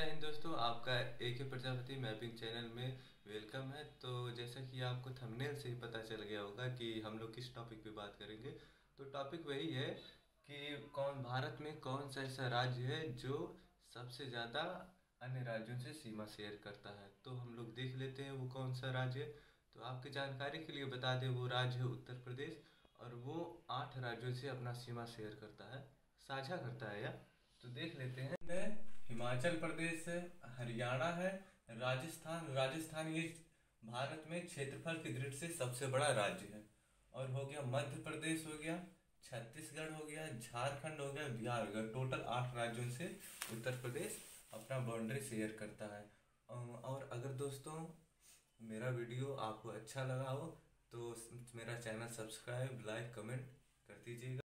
जय हिंद दोस्तों, आपका AK प्रजापति मैपिंग चैनल में वेलकम है। तो जैसा कि आपको थंबनेल से ही पता चल गया होगा कि हम लोग किस टॉपिक पे बात करेंगे। तो टॉपिक वही है कि भारत में कौन सा ऐसा राज्य है जो सबसे ज़्यादा अन्य राज्यों से सीमा शेयर करता है। तो हम लोग देख लेते हैं वो कौन सा राज्य है। तो आपकी जानकारी के लिए बता दें, वो राज्य है उत्तर प्रदेश, और वो 8 राज्यों से अपना सीमा शेयर करता है, साझा करता है यार। तो देख लेते हैं। हिमाचल प्रदेश है, हरियाणा है, राजस्थान ये भारत में क्षेत्रफल की दृष्टि से सबसे बड़ा राज्य है। और हो गया मध्य प्रदेश, हो गया छत्तीसगढ़, हो गया झारखंड, हो गया बिहार, हो गया। टोटल 8 राज्यों से उत्तर प्रदेश अपना बाउंड्री शेयर करता है। और अगर दोस्तों मेरा वीडियो आपको अच्छा लगा हो तो मेरा चैनल सब्सक्राइब, लाइक, कमेंट कर दीजिएगा।